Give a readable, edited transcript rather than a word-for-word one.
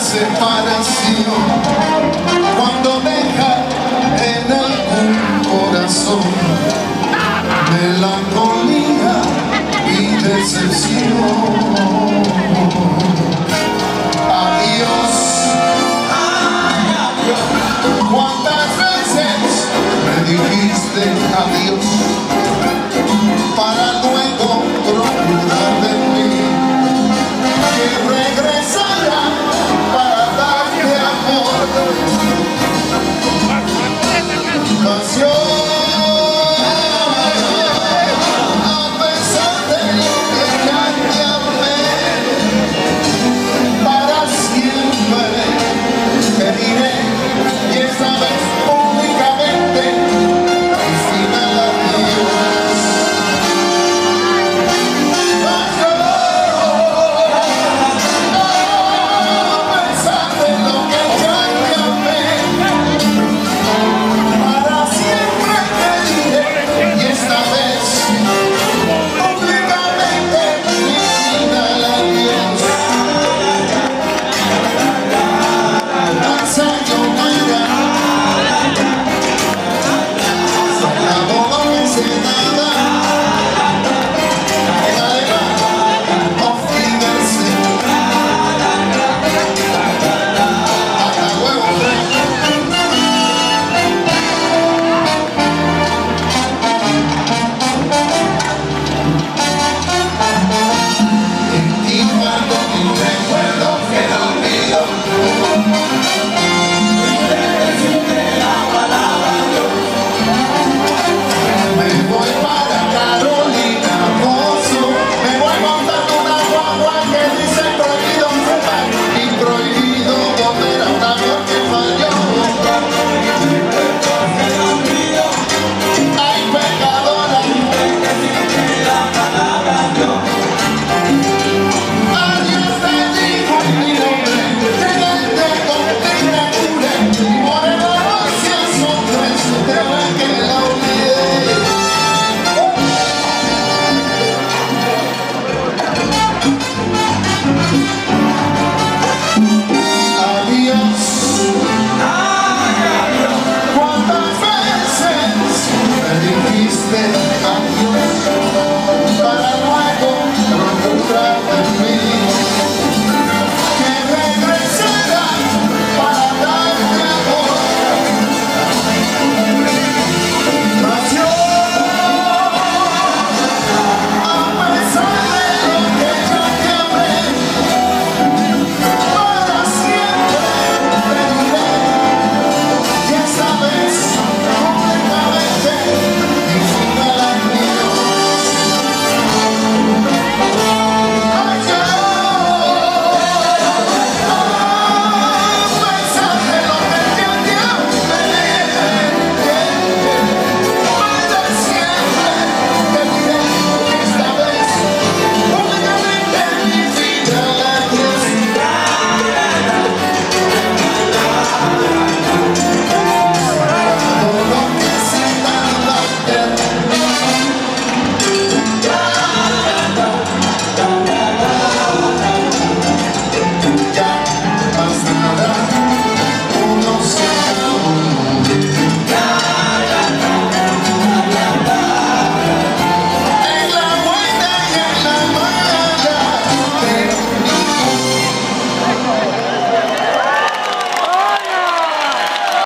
separación, cuando deja en algún corazón melancolía y decepción. Adiós, ¿cuántas veces me dijiste adiós para luego procurar de mí que regresara para darte amor? Pasión, a pesar de lo que ya te amé, para siempre te diré, y esta vez únicamente al final adiós. Pasión, a pesar de lo que ya te amé, para siempre te diré, y esta vez únicamente mi final adiós. Sayonara, se acabó.